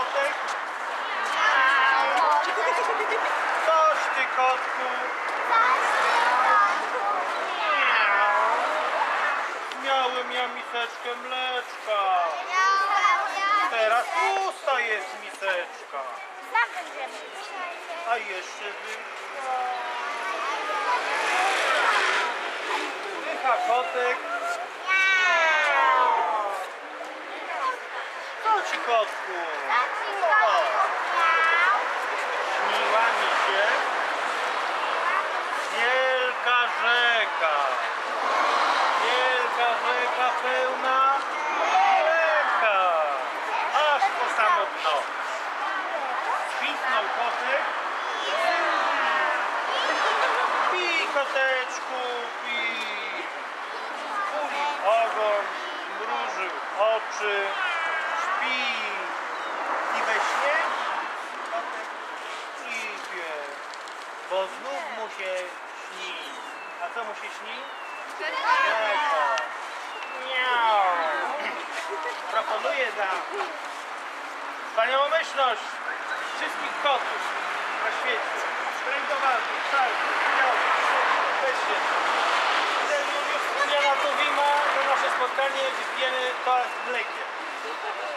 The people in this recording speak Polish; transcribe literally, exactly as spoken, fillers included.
kotek? Coś ty, kotku. Miałem ja miseczkę mleczka. Teraz pusta jest miseczka. A jeszcze wyszła. Wycha kotek. Co ci, kotku? Śniła mi się wielka rzeka. Wielka rzeka pełna mleka. Aż po samo dno. Spisnął kotek. Pij, koteczku, pij. Ulił ogon, mrużył oczy. Śpi. I we śnie kotek idzie, bo znów mu się śni. A co mu się śni? Rzeka. Miau. Proponuję za wspaniałomyślność wszystkich kotów na świecie. Skręgowany, czarny, biały, weźcie. Juliana Tuwima, to nasze spotkanie wypijemy toast z mlekiem.